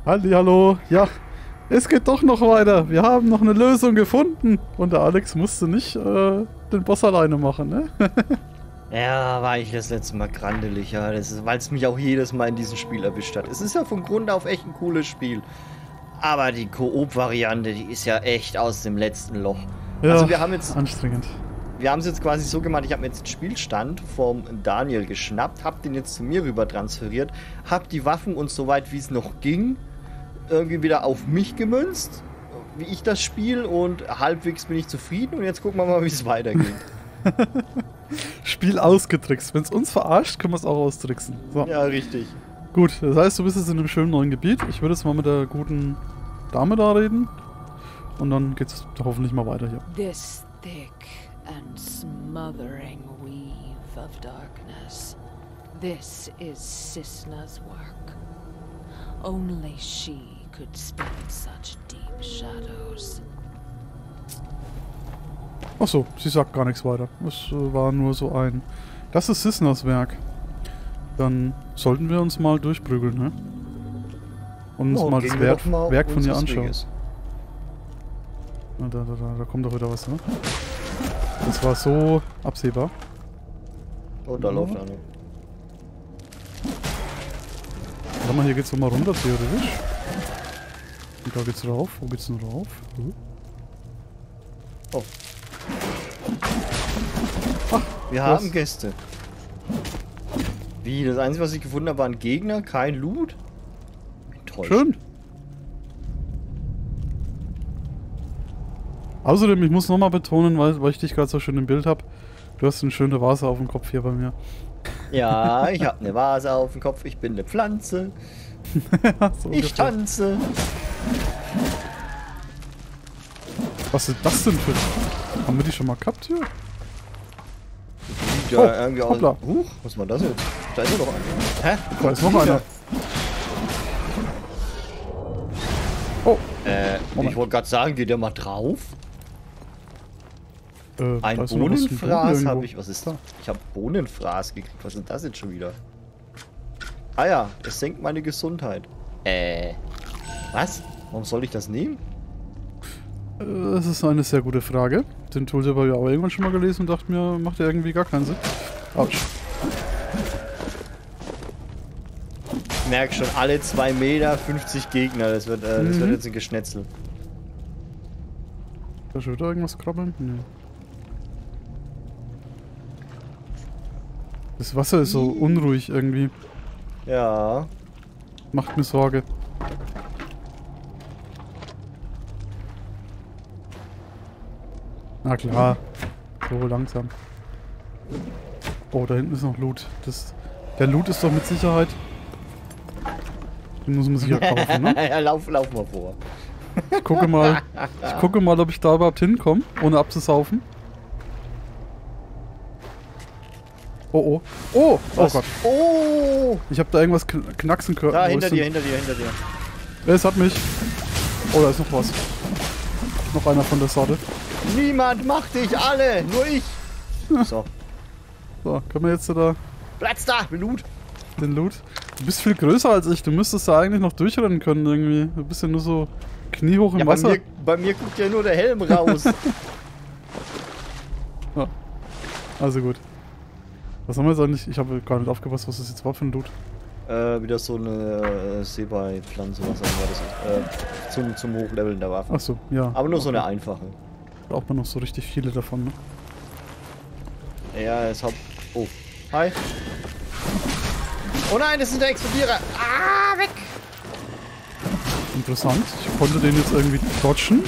Hallihallo. Ja, es geht doch noch weiter. Wir haben noch eine Lösung gefunden. Und der Alex musste nicht den Boss alleine machen, ne? Ja, war ich das letzte Mal grandelig, ja. Das ist, weil es mich auch jedes Mal in diesem Spiel erwischt hat. Es ist ja von Grund auf echt ein cooles Spiel. Aber die Koop-Variante, die ist ja echt aus dem letzten Loch. Ja, also wir haben jetzt... anstrengend. Wir haben es jetzt quasi so gemacht, ich habe mir jetzt den Spielstand vom Daniel geschnappt, habe den jetzt zu mir rüber transferiert, habe die Waffen und so weit wie es noch ging, irgendwie wieder auf mich gemünzt, wie ich das spiele, und halbwegs bin ich zufrieden, und jetzt gucken wir mal, wie es weitergeht. Spiel ausgetrickst. Wenn es uns verarscht, können wir es auch austricksen. So. Ja, richtig. Gut, das heißt, du bist jetzt in einem schönen neuen Gebiet. Ich würde jetzt mal mit der guten Dame da reden. Und dann geht's hoffentlich mal weiter hier. This thick and smothering weave of darkness. This is Cisna's work. Only she could spin such deep shadows. Achso, sie sagt gar nichts weiter. Es war nur so ein... Das ist Cisnas Werk. Dann sollten wir uns mal durchprügeln, ne? Und uns mal das Werk von ihr anschauen. Na, da kommt doch wieder was, ne? Das war so absehbar. Oh, da läuft einer. Warte mal, hier geht's doch mal runter, theoretisch. Und da geht's rauf. Wo geht's denn rauf? Oh. Ach, wir haben Gäste. Wie? Das Einzige, was ich gefunden habe, waren Gegner, kein Loot? Enttäuscht. Schön. Außerdem, ich muss nochmal betonen, weil ich dich gerade so schön im Bild habe, du hast eine schöne Vase auf dem Kopf hier bei mir. Ja, ich habe eine Vase auf dem Kopf, ich bin eine Pflanze. So ich tanze. Was ist das denn für... Haben wir die schon mal gehabt hier? Ja, oh, irgendwie hoppla. Was war das jetzt? Da ist ja noch einer. Hä? Da ist noch einer. Oh. Ich wollte gerade sagen, geht der mal drauf? Ein da Bohnenfraß habe ich. Was ist da? Ich habe Bohnenfraß gekriegt. Was ist das jetzt schon wieder? Ah ja, es senkt meine Gesundheit. Was? Warum soll ich das nehmen? Das ist eine sehr gute Frage. Den Tool habe ich auch irgendwann schon mal gelesen und dachte mir, macht ja irgendwie gar keinen Sinn. Autsch. Ich merke schon, alle 2 Meter 50 Gegner. Das wird jetzt ein Geschnetzel. Da schon wieder irgendwas krabbeln? Nee. Das Wasser ist so unruhig irgendwie. Ja. Macht mir Sorge. Na klar. So langsam. Oh, da hinten ist noch Loot. Der Loot ist doch mit Sicherheit... Den muss man sich ja kaufen, ne? Ja, lauf mal vor. Ich gucke mal, ob ich da überhaupt hinkomme, ohne abzusaufen. Oh, oh. Oh! Was? Oh Gott. Oh! Ich habe da irgendwas knacksen können. Da, hinter dir. Es hat mich. Oh, da ist noch was. Noch einer von der Sorte. Niemand macht dich, alle! Nur ich! So. So, können wir jetzt da... Platz da! Loot! Den Loot. Du bist viel größer als ich. Du müsstest da eigentlich noch durchrennen können irgendwie. Du bist ja nur so kniehoch im Wasser. Bei mir guckt ja nur der Helm raus. Ja. Also gut. Was haben wir jetzt eigentlich? Ich habe gar nicht aufgepasst, was das jetzt war für ein Loot. Wieder so eine Seebei-Pflanze, was war das? Zum Hochleveln der Waffen. Achso, ja. Aber nur so eine einfache. Braucht man noch so richtig viele davon, ne? Ja, es hat... Oh. Hi. Oh nein, das ist der Explodierer. Ah, weg! Interessant. Ich konnte den jetzt irgendwie dodgen.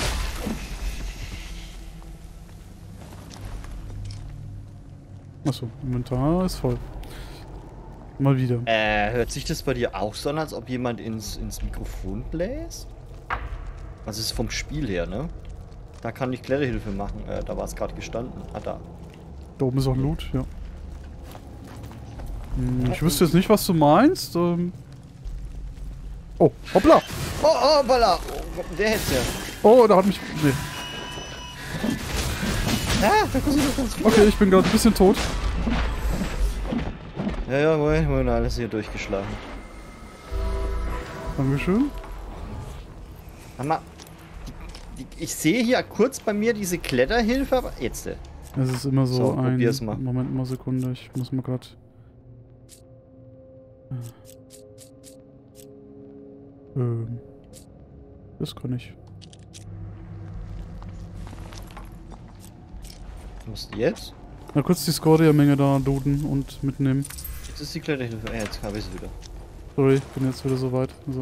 Achso, Inventar ist voll. Mal wieder. Hört sich das bei dir auch so an, als ob jemand ins Mikrofon bläst? Also es ist vom Spiel her, ne? Da kann ich Kletterhilfe machen. Da war es gerade gestanden. Ah, da. Da oben ist auch Loot, ja. Ich wüsste jetzt nicht, was du meinst. Oh, hoppla! Oh, hoppla! Oh, der hätt's ja. Oh, da hat mich... Nee. Ah, da kannst du doch ganz viel. Okay, ich bin gerade ein bisschen tot. Ja, Moment, alles hier durchgeschlagen. Dankeschön. Mal, ich sehe hier kurz bei mir diese Kletterhilfe, aber jetzt. Es ist immer so ein... Probier's mal. Moment mal, Sekunde, ich muss mal gerade... Das kann ich. Was jetzt? Mal kurz die Scoria-Menge da looten und mitnehmen. Jetzt ist die Kletterhilfe. Jetzt habe ich sie wieder. Sorry, ich bin jetzt wieder so weit. So.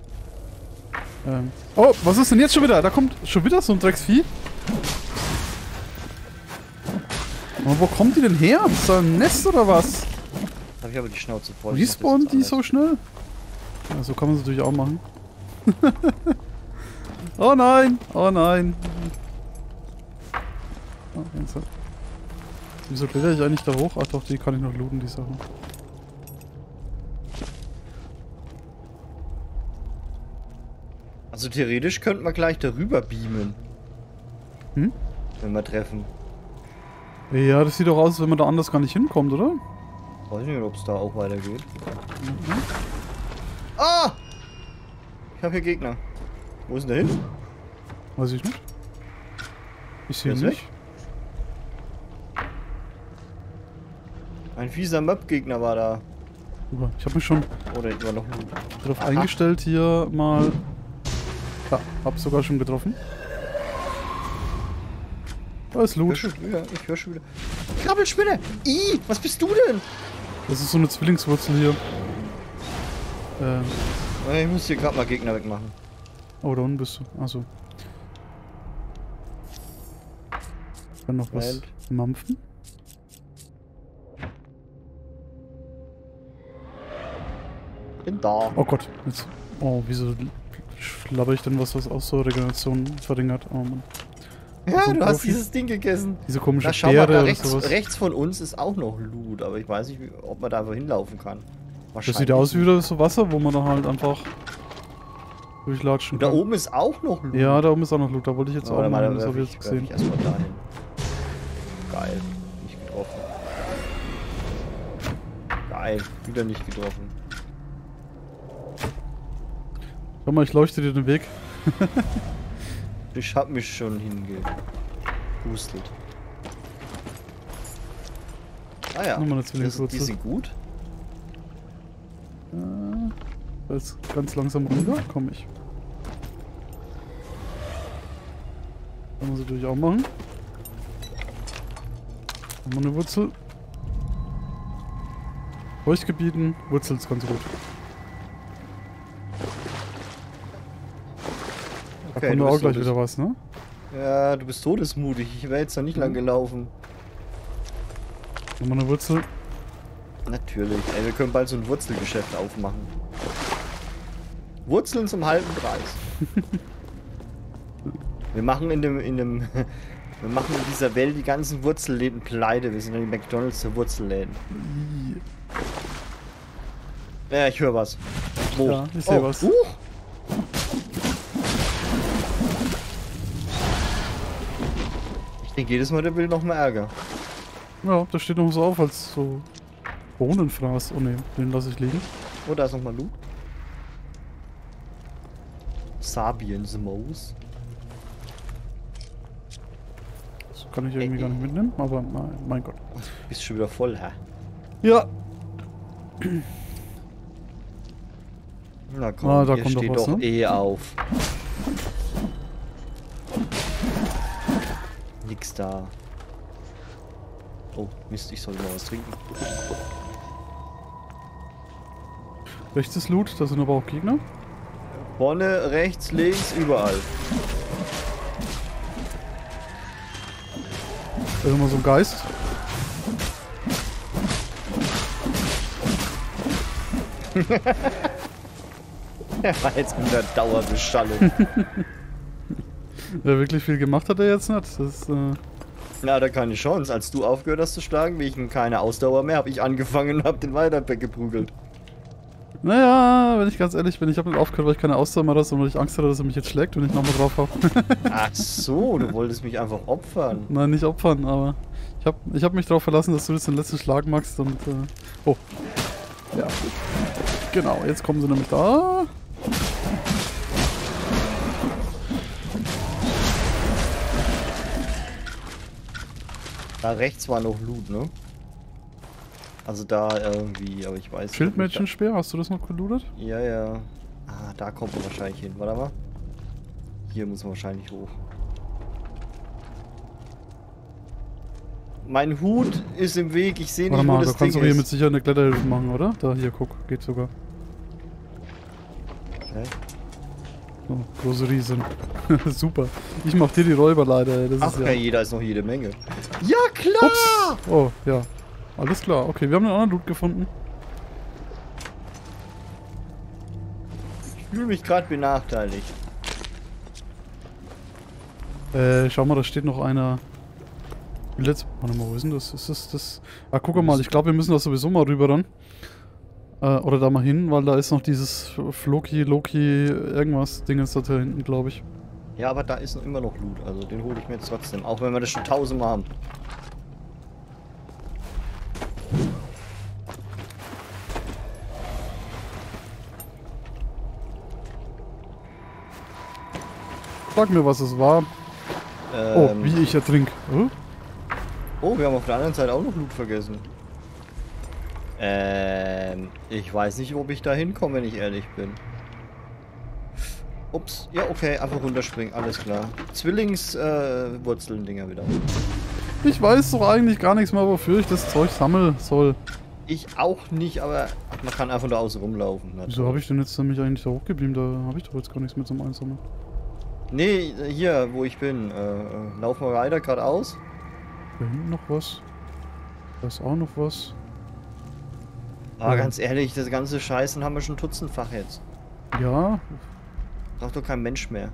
Oh, was ist denn jetzt schon wieder? Da kommt schon wieder so ein Drecksvieh. Aber wo kommt die denn her? Ist da ein Nest oder was? Habe ich aber die Schnauze voll. Respawnen die so schnell? Ja, so kann man es natürlich auch machen. Oh nein! Oh nein! Oh, wieso kletter ich eigentlich da hoch? Ach doch, die kann ich noch looten, die Sachen. Also theoretisch könnten wir gleich darüber beamen. Hm? Wenn wir treffen. Ja, das sieht doch aus, als wenn man da anders gar nicht hinkommt, oder? Weiß nicht, ob es da auch weitergeht. Mhm. Ah! Ich habe hier Gegner. Wo ist denn der hin? Weiß ich nicht. Ich sehe ihn Der ist nicht. Ein fieser Mob-Gegner war da. Super. Ich habe mich schon Oder war noch darauf eingestellt, hier mal... Ja, hab sogar schon getroffen. Da ist Loot. Ich höre schon wieder. Krabbelspinne! Was bist du denn? Das ist so eine Zwillingswurzel hier. Ich muss hier gerade mal Gegner wegmachen. Oh, da unten bist du. Achso. Kann noch was mampfen? Bin da. Oh Gott. Jetzt. Oh, wieso schlabber ich denn was auch so Regeneration verringert? Oh Mann. Ja, so du hast Profi. dieses Ding gegessen. Diese komische Da schau mal, Beere da oder sowas. rechts von uns ist auch noch Loot, aber ich weiß nicht, ob man da einfach hinlaufen kann. Das sieht aus wie wieder so Wasser, wo man da halt einfach durchlatschen Und da kann. oben ist auch noch Loot. Ja, da oben ist auch noch Loot. Da wollte ich jetzt auch mal hin, das habe ich jetzt gesehen. Ich erstmal dahin. Geil. Nicht getroffen. Geil. Wieder nicht getroffen. Schau mal, ich leuchte dir den Weg. Ich hab mich schon hingepustelt. Ah ja, Nochmal eine die Zwillingswurzel. sind gut. Da ist ganz langsam runter. Komm ich. Kann man sie natürlich auch machen. Haben wir eine Wurzel. Feuchtgebieten. Wurzel ist ganz gut. Da Okay, kommt auch gleich wieder was, ne? Ja, du bist todesmutig. Ich wäre jetzt noch nicht lang gelaufen. Haben wir eine Wurzel. Natürlich. Ey, wir können bald so ein Wurzelgeschäft aufmachen. Wurzeln zum halben Preis. Wir machen in dieser Welt die ganzen Wurzelläden pleite. Wir sind dann die McDonalds der Wurzelläden. Ja, ich höre was. Wo? Ja, ich sehe was. Ich denke jedes Mal, der will noch mal Ärger. Ja, das steht noch so auf als so Bohnenfraß. Oh ne, den lasse ich liegen. Oh, da ist noch mal Loot. Sabiens Moos. Das kann ich irgendwie gar nicht mitnehmen, aber mein Gott. Bist schon wieder voll, hä? Ja. Na komm, da hier kommt steht doch was, doch ne? eh auf. Nix da. Oh, Mist, ich soll mal was trinken. Rechts ist Loot, da sind aber auch Gegner. Vorne, rechts, links, überall. Da ist immer so ein Geist. Der war jetzt mit der Dauerbeschallung. Ja, wirklich viel gemacht hat er jetzt nicht. Das ist, Na, da keine Chance. Als du aufgehört hast zu schlagen, wegen keine Ausdauer mehr, habe ich angefangen und habe den weiter weggeprügelt. naja, wenn ich ganz ehrlich bin, ich habe nicht aufgehört, weil ich keine Ausdauer mehr hatte, sondern weil ich Angst hatte, dass er mich jetzt schlägt, wenn ich nochmal drauf habe. Ach so, du wolltest mich einfach opfern. Nein, nicht opfern, aber ich hab mich darauf verlassen, dass du jetzt den letzten Schlag machst und oh. Ja. Genau, jetzt kommen sie nämlich da. Da rechts war noch Loot, ne? Also da irgendwie, aber ich weiß nicht. Schildmädchenspeer, hast du das noch gelootet? Ja, ja. Ah, da kommt man wahrscheinlich hin. Warte mal. Hier muss man wahrscheinlich hoch. Mein Hut ist im Weg, ich sehe nicht, wo das Ding ist. Da kannst du hier mit Sicherheit eine Kletterhilfe machen, oder? Da, hier, guck, geht sogar. Okay. So, große Riesen. Super. Ich mach dir die Räuber leider. Das Ach, ist ja... jeder ist noch jede Menge. Ja, klar! Ups! Oh, ja. Alles klar. Okay, wir haben einen anderen Loot gefunden. Ich fühle mich gerade benachteiligt. Schau mal, da steht noch einer... Warte mal, wo ist denn das? Ist das... Ah, guck mal, ich glaube, wir müssen da sowieso mal rüber ran. Oder da mal hin, weil da ist noch dieses Loki, irgendwas Dingens da hinten, glaube ich. Ja, aber da ist noch immer noch Loot, also den hole ich mir jetzt trotzdem, auch wenn wir das schon 1000-mal haben. Sag mir, was es war. Oh, wie ich ertrink. Oh, wir haben auf der anderen Seite auch noch Loot vergessen. Ich weiß nicht, ob ich da hinkomme, wenn ich ehrlich bin. Ups, ja okay, einfach runterspringen, alles klar. Zwillingswurzeln-Dinger wieder. Ich weiß doch eigentlich gar nichts mehr, wofür ich das Zeug sammeln soll. Ich auch nicht, aber man kann einfach da außen rumlaufen. Wieso habe ich denn jetzt mich eigentlich da hochgeblieben? Da habe ich doch jetzt gar nichts mehr zum Einsammeln. Nee, hier, wo ich bin. Laufen wir weiter geradeaus. Da hinten noch was. Da ist auch noch was. Ah, ganz ehrlich, das ganze Scheißen haben wir schon dutzendfach jetzt. Ja. Braucht doch kein Mensch mehr.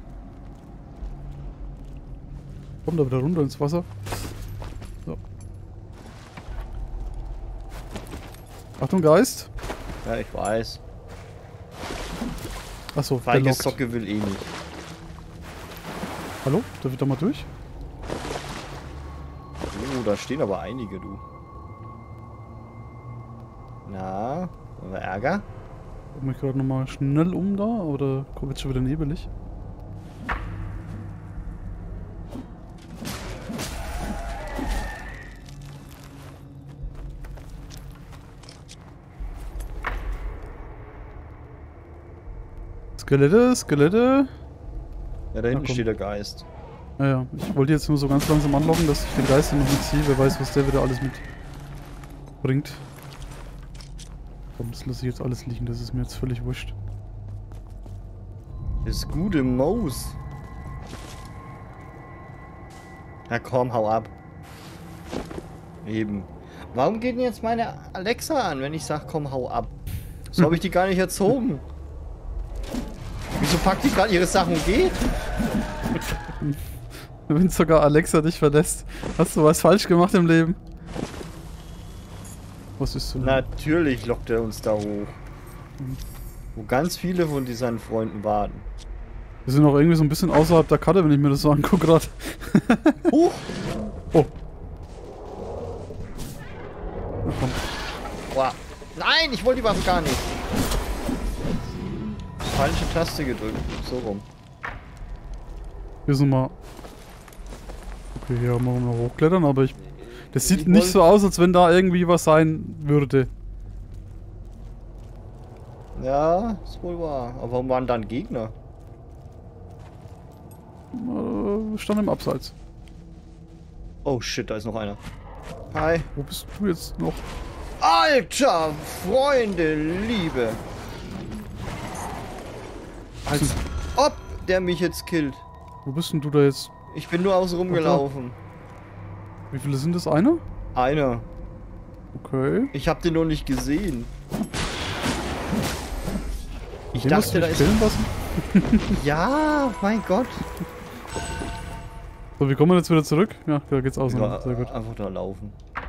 Kommt da wieder runter ins Wasser. So. Achtung, Geist. Ja, ich weiß. Achso, Feige Socke will eh nicht. Hallo? Darf ich da mal durch? Oh, da stehen aber einige, du. Na, haben wir Ärger? Ich mich gerade nochmal schnell um da, oder kommt jetzt schon wieder nebelig? Skelette. Ja, da hinten steht der Geist. Naja, ich wollte jetzt nur so ganz langsam anlocken, dass ich den Geist noch nicht sehe. Wer weiß, was der wieder alles mitbringt. Komm, das lasse ich jetzt alles liegen, das ist mir jetzt völlig wurscht. Das gute Maus. Na komm, hau ab. Eben. Warum geht denn jetzt meine Alexa an, wenn ich sag, komm, hau ab? So habe ich die gar nicht erzogen. Wieso packt die gerade ihre Sachen und geht? Wenn sogar Alexa dich verlässt, hast du was falsch gemacht im Leben? Was ist so? Natürlich lockt er uns da hoch. Wo ganz viele von seinen Freunden warten. Wir sind auch irgendwie so ein bisschen außerhalb der Karte, wenn ich mir das so angucke gerade. Oh! Na komm. Boah. Nein, ich wollte die Waffe gar nicht. Falsche Taste gedrückt. So rum. Hier sind wir. Okay, hier machen wir noch hochklettern, aber das sieht nicht so aus, als wenn da irgendwie was sein würde. Ja, ist wohl wahr. Aber warum waren dann Gegner? Stand im Abseits. Oh shit, da ist noch einer. Hi. Wo bist du jetzt noch? Alter, Freunde, Liebe. Als ob der mich jetzt killt. Wo bist denn du da jetzt? Ich bin nur außen rumgelaufen. Wie viele sind das? Einer? Einer. Okay. Ich hab den noch nicht gesehen. Ich den dachte, da ist... lassen? Ja, mein Gott. So, wie kommen wir jetzt wieder zurück? Ja, da geht's außen. Ja, sehr gut. einfach da laufen.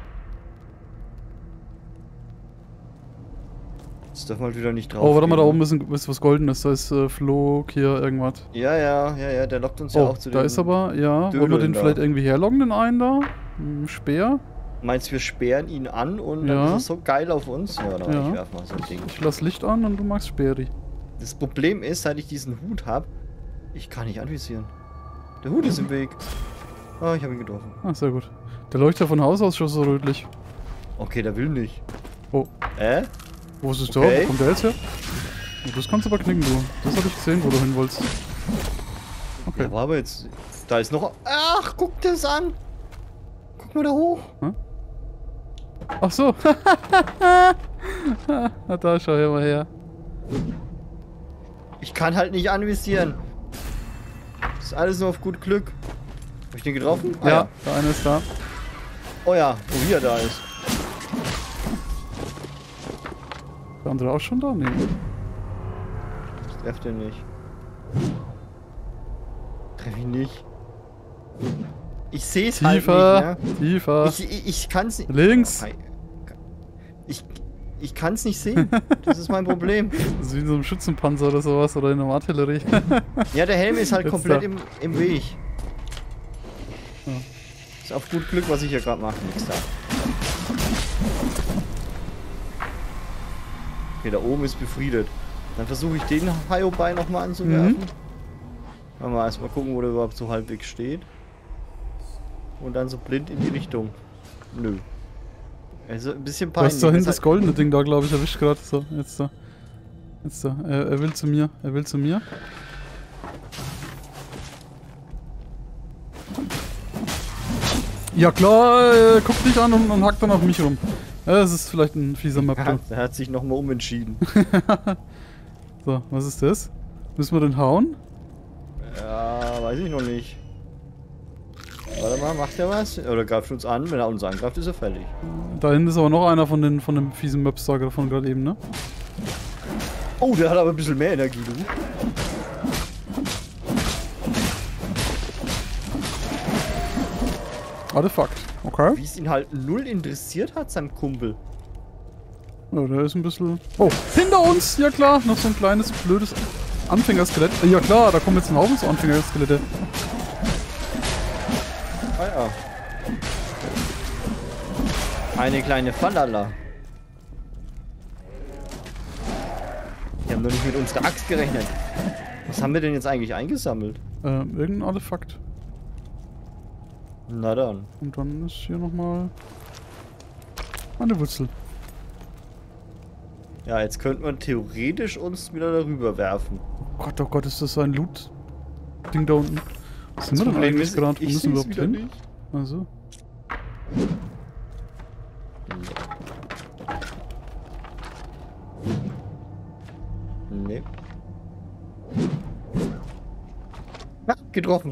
Jetzt darf man wieder nicht drauf. Oh, warte mal, da oben ist was Goldenes. Da ist Flog hier irgendwas. Ja, der lockt uns ja auch zu da ist aber, ja. Wollen wir den vielleicht irgendwie herloggen, den einen da? Speer? Meinst du, wir sperren ihn an und dann ist er so geil auf uns? Ja, dann ich werf mal so ein Ding. Ich lass Licht an und du magst Speeri. Das Problem ist, seit ich diesen Hut habe, ich kann nicht anvisieren. Der Hut ist im Weg. Ah, ich habe ihn getroffen. Ah, sehr gut. Der leuchtet von Haus aus schon so rötlich. Okay, der will nicht. Oh. Wo ist es da? Okay. Wo kommt der jetzt her? Oh, das kannst du aber knicken, du. Das habe ich gesehen, wo du hin wolltest. Okay. Ja, war aber jetzt... Da ist noch... Ach, guck das an! Guck mal da hoch. Hm? Ach so. Na da, schau hier mal her. Ich kann halt nicht anvisieren. Das ist alles nur auf gut Glück. Hab ich den getroffen? Ah, Ja, der eine ist da. Oh ja, wo er da ist. Der andere auch schon da? Nee. Ich treff den nicht. Treff ihn nicht. Ich sehe es halt nicht, ne? Tiefer. Ich kann's nicht. Links. Ich kann's nicht sehen. Das ist mein Problem. Das ist wie in so einem Schützenpanzer oder sowas oder in einer Artillerie. Ja, der Helm ist halt Jetzt komplett da. im Weg. Ja. Ist auf gut Glück, was ich hier gerade mache. Nix da. Okay, da oben ist befriedet. Dann versuche ich den Hyobai nochmal anzuwerfen. Mal erstmal gucken, wo der überhaupt so halbwegs steht. Und dann so blind in die Richtung. Nö. Also ein bisschen Du peinlich. hast da hinten das goldene Ding da, glaube ich, erwischt gerade. So, jetzt da. Jetzt da. Er will zu mir. Er will zu mir. Ja klar, guck dich an und hackt dann auf mich rum. Ja, das ist vielleicht ein fieser Map. Der hat sich nochmal umentschieden. So, was ist das? Müssen wir den hauen? Ja, weiß ich noch nicht. Warte mal, macht er was? Oder greift uns an? Wenn er uns angreift, ist er fertig. Da hinten ist aber noch einer von dem fiesen Maps-Sager von gerade eben, ne? Oh, der hat aber ein bisschen mehr Energie, du. Artefakt, okay. Wie es ihn halt null interessiert hat, sein Kumpel. Ja, der ist ein bisschen... Oh, hinter uns! Ja klar, noch so ein kleines, blödes Anfängerskelett. Ja klar, da kommen jetzt ein Haufen so Anfängerskelette. Ah ja. Eine kleine Fallala. Die haben doch nicht mit unserer Axt gerechnet. Was haben wir denn jetzt eigentlich eingesammelt? Irgendein Artefakt. Na dann. Und dann ist hier nochmal eine Wurzel. Ja, jetzt könnte man theoretisch uns wieder darüber werfen. Oh Gott, ist das so ein Loot-Ding da unten? Was sind wir denn Problem eigentlich ist, gerade? Wo ich müssen wir seh's überhaupt wieder hin? nicht. Also. Nee. Ah, getroffen.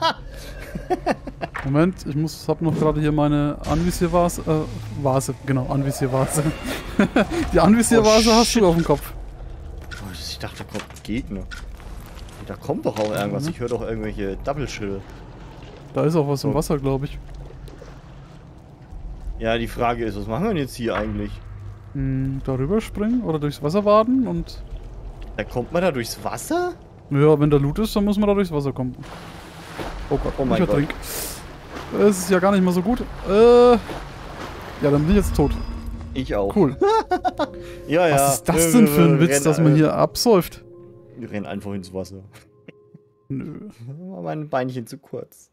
Moment, hab noch gerade hier meine Anvisiervase, genau, Anvisiervase. Die Anvisiervase hast shit. du auf dem Kopf. Oh, ich dachte, da kommt ein Gegner. Da kommt doch auch irgendwas. Ich höre doch irgendwelche Double-Schritte. Da ist auch was im Wasser, glaube ich. Ja, die Frage ist, was machen wir denn jetzt hier eigentlich? Darüber springen oder durchs Wasser waden und... Da kommt man da durchs Wasser? Ja, wenn da Loot ist, dann muss man da durchs Wasser kommen. Oh Gott, Oh mein ich Gott. ertrink. Das ist ja gar nicht mal so gut. Ja, dann bin ich jetzt tot. Ich auch. Cool. Ja, ja. Was ist das denn für ein Witz, dass man hier absäuft? Wir rennen einfach ins Wasser. Nö. War mein Beinchen zu kurz.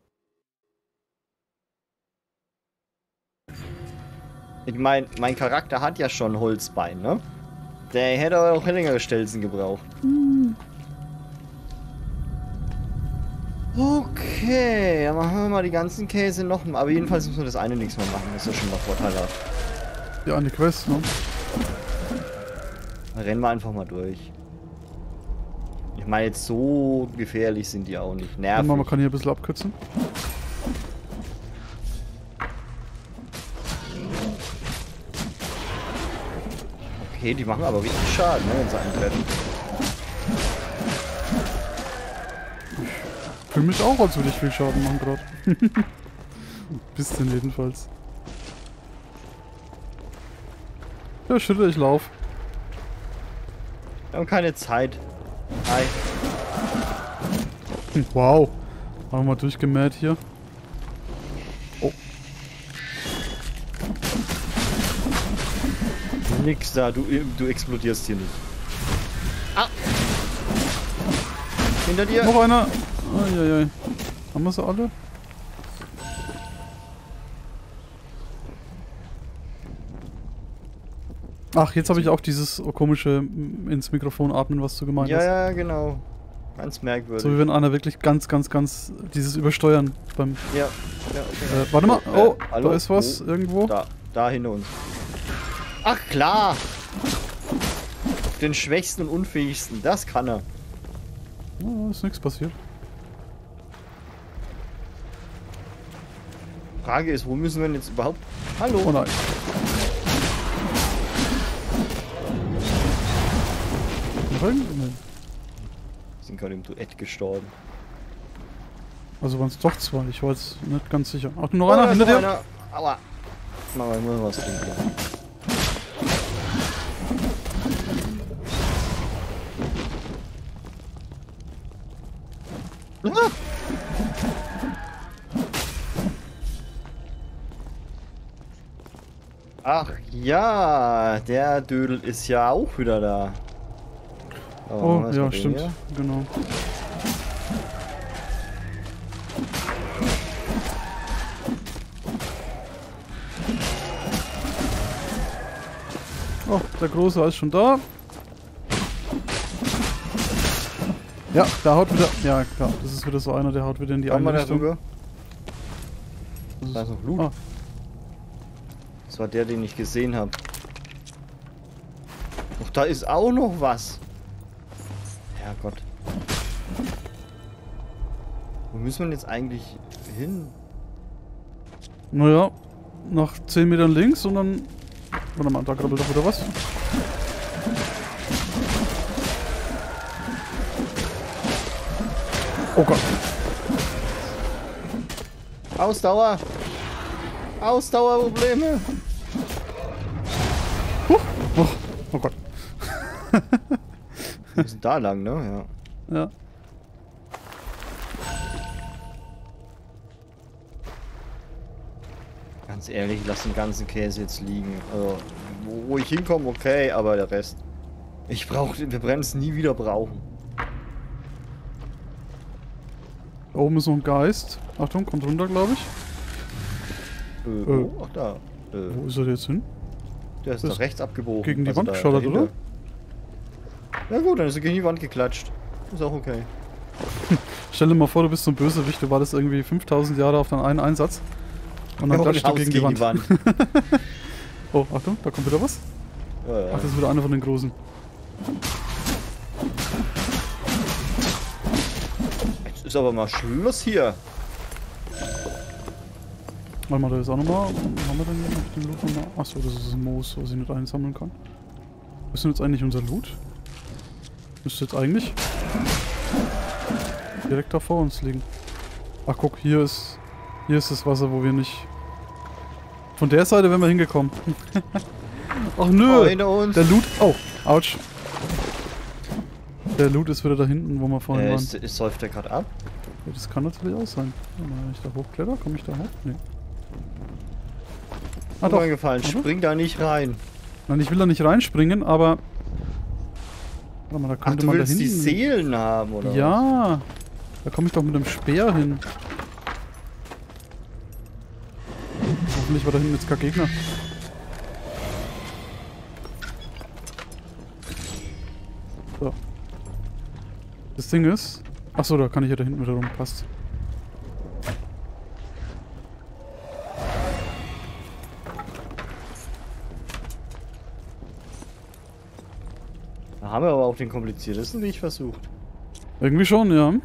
Ich meine, mein Charakter hat ja schon Holzbein, ne? Der hätte aber auch längere Stelzen gebraucht. Okay, dann machen wir mal die ganzen Käse noch mal. Aber jedenfalls müssen wir das eine nichts mehr machen. Das ist ja schon mal vorteilhaft. Ja, eine Quest, ne? Dann rennen wir einfach mal durch. Ich meine, jetzt so gefährlich sind die auch nicht. Nervig. Man kann hier ein bisschen abkürzen. Okay, die machen aber richtig Schaden, ne, wenn sie eintreffen. Ich fühle mich auch, als würde ich viel Schaden machen gerade. Bisschen jedenfalls. Ja, Schritte, ich lauf. Wir haben keine Zeit. Hi. Wow. Haben wir durchgemäht hier. Oh. Nix da, du explodierst hier nicht. Ah! Hinter dir! Noch einer. Eieiei. Haben wir sie alle? Ach, jetzt habe ich auch dieses komische ins Mikrofon atmen, was du gemeint hast. Ja, genau. Ganz merkwürdig. So wie wenn einer wirklich ganz dieses Übersteuern beim... Ja. Warte mal. Oh, hallo? da ist was irgendwo. Da hinter uns. Ach klar! Den Schwächsten und Unfähigsten, das kann er. Oh, ist nichts passiert. Frage ist, wo müssen wir denn jetzt überhaupt... Hallo? Oh nein. Nein. Sind gerade im Duett gestorben. Also waren es doch zwei, ich war jetzt nicht ganz sicher. Ach, noch einer hinter dir? Einer. Aua. Mal, ich muss was trinken. Ah! Ach ja, der Dödel ist ja auch wieder da. Oh, ja, stimmt. Hier? Genau. Oh, der Große ist schon da. Ja, der haut wieder. Ja, klar, das ist wieder so einer, der haut wieder in die eine Richtung. Da ist noch Blut. Ah. Das war der, den ich gesehen habe. Doch, da ist auch noch was. Herrgott. Wo müssen wir jetzt eigentlich hin? Naja, nach 10 Metern links und dann... Warte mal, da krabbelt doch wieder was. Oh Gott. Ausdauer. Ausdauerprobleme. Oh Gott. Wir sind da lang, ne? Ja. Ja. Ganz ehrlich, lass den ganzen Käse jetzt liegen. Also, wo ich hinkomme, okay, aber der Rest. Wir brennen es nie wieder brauchen. Da oben ist noch ein Geist. Achtung, kommt runter, glaube ich. Ach da. Wo ist er jetzt hin? Der ist da rechts abgebogen. Gegen die Wand geschottert, oder? Ja gut, dann ist er gegen die Wand geklatscht. Ist auch okay. Stell dir mal vor, du bist so ein Bösewicht, du wartest irgendwie 5000 Jahre auf deinen einen Einsatz. Und dann klatscht du gegen die Wand. Oh, Achtung, da kommt wieder was. Ja. Ach, das ist wieder einer von den Großen. Jetzt ist aber mal Schluss hier. Warte mal, da ist auch nochmal. Haben wir denn hier noch den Loot nochmal? Achso, das ist ein Moos, was ich nicht einsammeln kann. Was ist denn jetzt eigentlich unser Loot? Müsste jetzt eigentlich direkt da vor uns liegen. Ach guck, hier ist das Wasser, wo wir nicht... Von der Seite wären wir hingekommen. Ach nö! Oh, der Loot... Oh, ouch. Der Loot ist wieder da hinten, wo wir vorhin waren. Säuft der gerade ab? Ja, das kann natürlich auch sein. Wenn ich da hochkletter, komme ich da hoch? Nee. Ah, doch. Gefallen. Spring da nicht rein. Nein, ich will da nicht reinspringen, aber... Warte mal, da könnte man da hinten... die Seelen haben, oder? Ja! Da komme ich doch mit dem Speer hin. Hoffentlich war da hinten jetzt kein Gegner. So. Das Ding ist... Achso, da kann ich ja da hinten wieder rum. Passt. Da haben wir aber auch den kompliziertesten Weg versucht. Irgendwie schon, ja.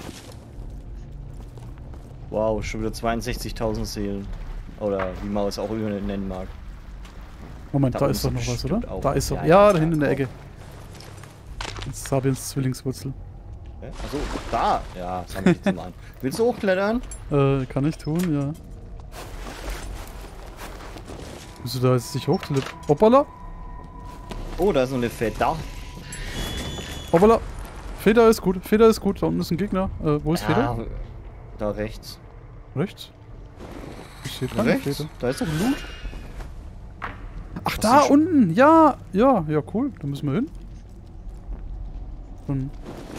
Wow, schon wieder 62.000 Seelen. Oder wie man es auch immer nennen mag. Moment, da ist doch noch was, oder? Auch. Da ist er. Ja, Ja, da hinten in der Ecke. Das ist Sabiens Zwillingswurzel. Achso, da! Ja, das haben wir jetzt mal an. Willst du hochklettern? Kann ich tun, ja. Bist du da jetzt nicht hochklettern? Hoppala! Oh, da ist noch eine Feder. Hoppala! Feder ist gut, Feder ist gut. Da unten ist ein Gegner. Wo ist Feder? Da rechts. Rechts? Ich sehe keine Feder. Da ist doch Loot. Ach, da unten! Ja! Ja, ja, cool. Da müssen wir hin. Dann...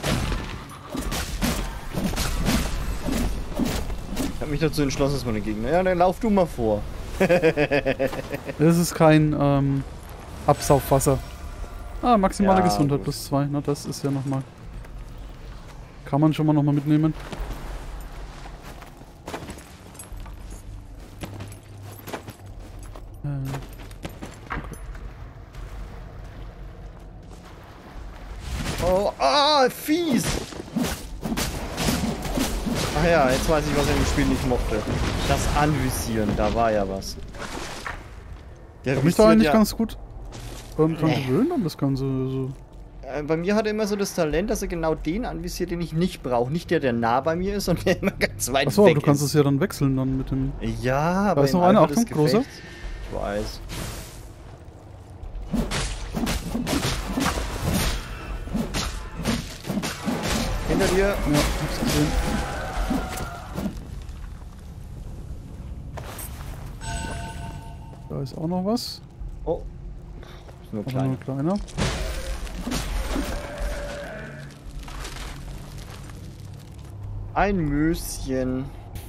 Ich habe mich dazu entschlossen, dass man den Gegner... Ja, dann lauf du mal vor. Das ist kein, Absaufwasser. Ah, maximale Ja, Gesundheit gut. plus 2. Na, das ist ja nochmal. Kann man schon mal nochmal mitnehmen. Oh, ah, fies! Ach ja, jetzt weiß ich, was ich im Spiel nicht mochte. Das Anvisieren, da war ja was. Der Ich hab mich da eigentlich ja, ganz gut dran gewöhnt an das Ganze. So. bei mir hat er immer so das Talent, dass er genau den anvisiert, den ich nicht brauche. Nicht der, der nah bei mir ist, sondern der immer ganz weit Achso, weg aber du kannst ist. es ja dann wechseln dann mit dem... Ja, aber Da ist im noch einer, Eifer des Achtung, großer. Gefechts- Ich weiß. Hinter dir. Ja, hab's gesehen. Da ist auch noch was. Oh. Ist nur Aber klein. nur kleiner. Ein Möschen.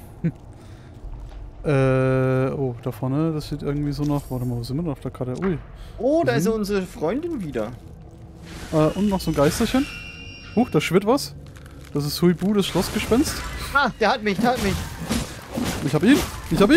Oh, da vorne, das sieht irgendwie so nach... Warte mal, wo sind wir denn auf der Karte? Ui. Oh, da ist unsere Freundin wieder. Und noch so ein Geisterchen. Huch, da schwirrt was. Das ist Huibu, das Schlossgespenst. Ah, der hat mich, der hat mich. Ich hab ihn! Ich hab ihn!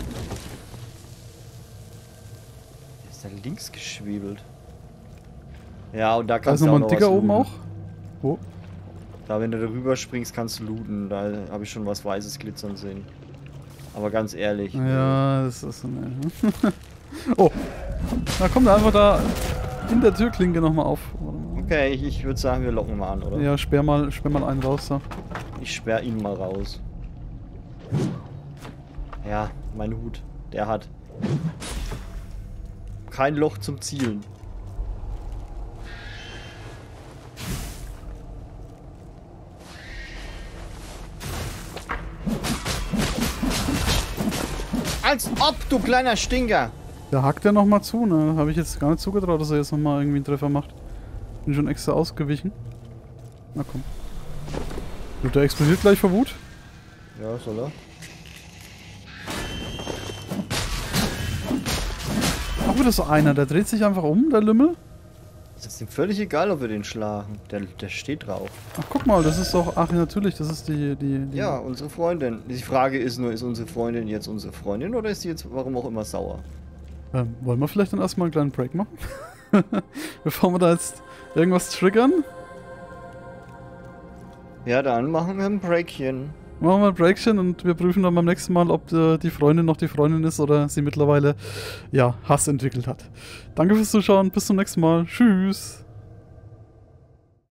Ist da links geschwebelt. Ja, und da Da ist kannst du auch nochmal noch ein Dicker was oben looten. auch. Wo? Da, wenn du darüber springst, kannst du looten. Da habe ich schon was Weißes glitzern sehen. Aber ganz ehrlich. Ja, das ist... Ne. Oh! Da kommt er einfach da in der Türklinke nochmal auf. Warte mal. Okay, ich würde sagen, wir locken mal an, oder? Ja, sperr mal einen raus da. Ich sperr ihn mal raus. Ja, mein Hut. Der hat kein Loch zum Zielen. Als ob, du kleiner Stinker! Da hackt er nochmal zu, ne? Habe ich jetzt gar nicht zugetraut, dass er jetzt nochmal irgendwie einen Treffer macht. Bin schon extra ausgewichen. Na komm. Gut, der explodiert gleich vor Wut. Ja, soll er? Auch wieder so einer, der dreht sich einfach um, der Lümmel. Es ist ihm völlig egal, ob wir den schlagen. Der steht drauf. Ach, guck mal, das ist doch... Ach, natürlich, das ist die... Ja, unsere Freundin. Die Frage ist nur, ist unsere Freundin jetzt unsere Freundin oder ist sie jetzt warum auch immer sauer? Wollen wir vielleicht dann erstmal einen kleinen Break machen? Bevor wir da jetzt irgendwas triggern? Ja, dann machen wir ein Breakchen. Machen wir ein Breakchen und wir prüfen dann beim nächsten Mal, ob die Freundin noch die Freundin ist oder sie mittlerweile, ja, Hass entwickelt hat. Danke fürs Zuschauen, bis zum nächsten Mal. Tschüss!